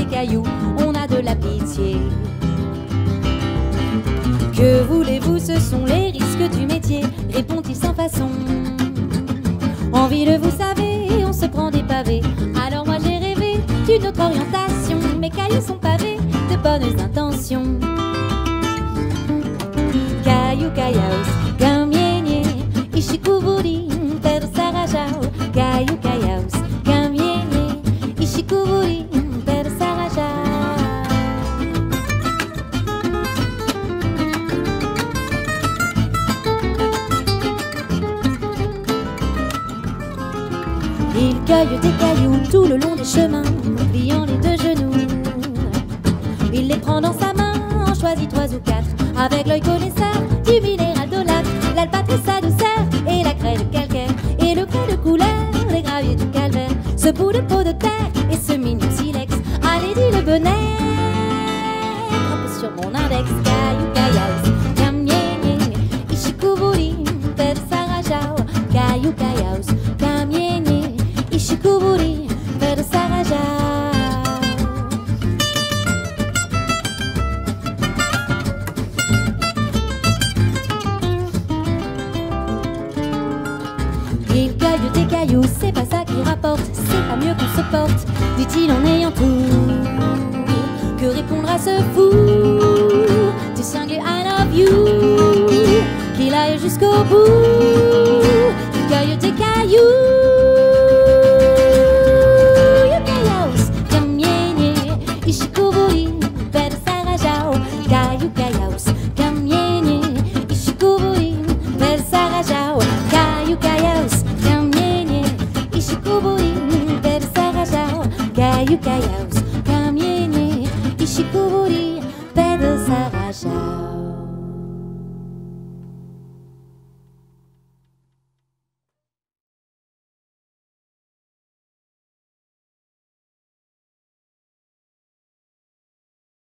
cailloux, on a de la pitié. Que voulez-vous, ce sont les risques du métier, répond-il sans façon. En ville, vous savez, on se prend des pavés. Alors moi j'ai rêvé d'une autre orientation. Mes cailloux sont pavés de bonnes intentions. Caillou Cayaus, Gamienye, Ishikuburi, Pedro Sarajao. Caillou Cayaus, Gamienye, Ishikuburi, Pedro Sarajao. Il cueille des cailloux tout le long des chemins, pliant les deux genoux. Il les prend dans sa main, en choisit 3 ou 4, avec l'œil connaisseur du minéral d'olate, l'albâtre sa douceur et la craie de calcaire, et le grès de couleur, les graviers du calvaire, ce bout de peau de terre et ce mignon silex. Allez, dis le bonnet, frappe sur mon index. Caillou Cayaus, Gamienye, Ishikuburi, Pedro Sarajao. Caillou Cayaus, Gamienye, Ishikuburi, Pedro Sarajao. Il cueille des cailloux, c'est pas ça qui rapporte, c'est pas mieux qu'on se porte, dit-il en ayant tout. Que répondre à ce fou du cinglé I love you, qu'il aille jusqu'au bout.